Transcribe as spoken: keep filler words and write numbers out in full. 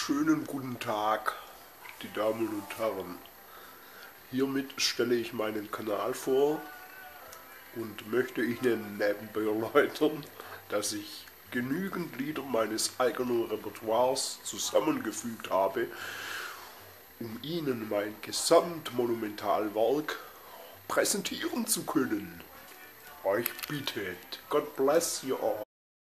Schönen guten Tag, die Damen und Herren. Hiermit stelle ich meinen Kanal vor und möchte Ihnen nebenbei erläutern, dass ich genügend Lieder meines eigenen Repertoires zusammengefügt habe, um Ihnen mein Gesamtmonumentalwerk präsentieren zu können. Euch bittet, God bless you all.